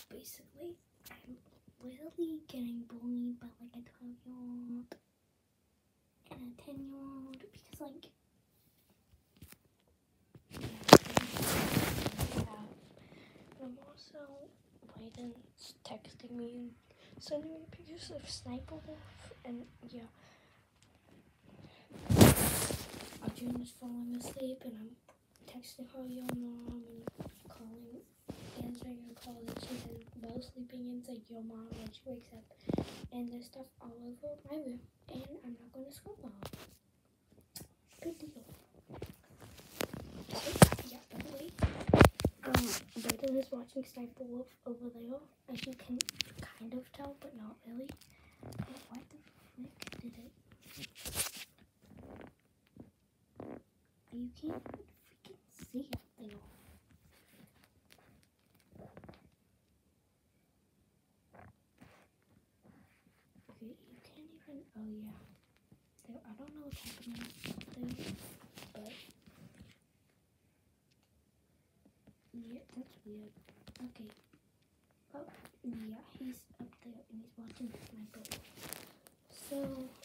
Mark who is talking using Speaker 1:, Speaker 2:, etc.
Speaker 1: basically, I'm literally getting bullied by like a 12-year-old and a 10-year-old because like I'm also Biden's texting me and sending me pictures of Sniper Wolf, and yeah, Arjun is falling asleep, and I'm texting her your mom and answering her calls, and she's well sleeping inside your mom when she wakes up, and there's stuff all over my room, and I'm not going to school now. Good deal. So, yeah, by the way, Brayden is watching Sniper Wolf over there, as you can kind of tell, but not really. Oh, what the frick did it? You can't freaking see it there. Okay, you can't even, oh yeah. There, I don't know what's happening there, but yeah, that's weird. Okay. Oh, yeah, he's up there and he's watching Sniper Wolf. So,